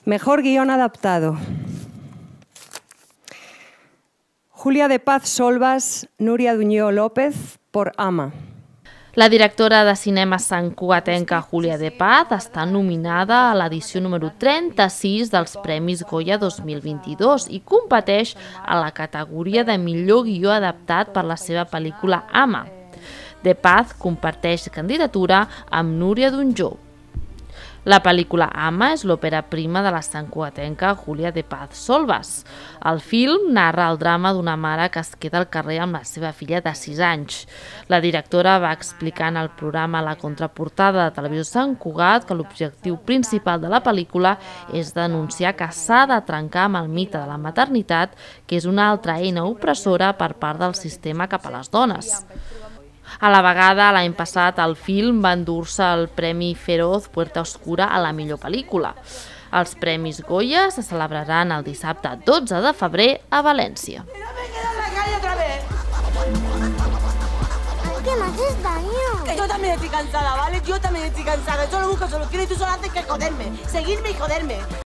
Mejor guión adaptado. Julia de Paz Solvas, Núria Duñó López, por Ama. La directora de cinema santcugatenca Julia de Paz està nominada a l'edició número 36 dels Premis Goya 2022 i competeix a la categoria de millor guió adaptat per la seva pel·lícula Ama. De Paz comparteix candidatura amb Núria Duñó. La pel·lícula Ama és l'òpera prima de la santcugatenca Julia de Paz Solvas. El film narra el drama d'una mare que es queda al carrer amb la seva filla de 6 anys. La directora va explicar en el programa La Contraportada de Televisió Sant Cugat que l'objectiu principal de la pel·lícula és denunciar que s'ha de trencar amb el mite de la maternitat, que és una altra eina opressora per part del sistema cap a les dones. A la vegada, l'any passat, el film va endur-se el Premi Feroz Puerta Oscura a la millor pel·lícula. Els Premis Goya se celebraran el dissabte 12 de febrer a València. ¿Qué me haces daño? Que yo también estoy cansada, ¿vale? Yo también estoy cansada. Solo busco soluciones y tú solo haces que joderme. Seguirme y joderme.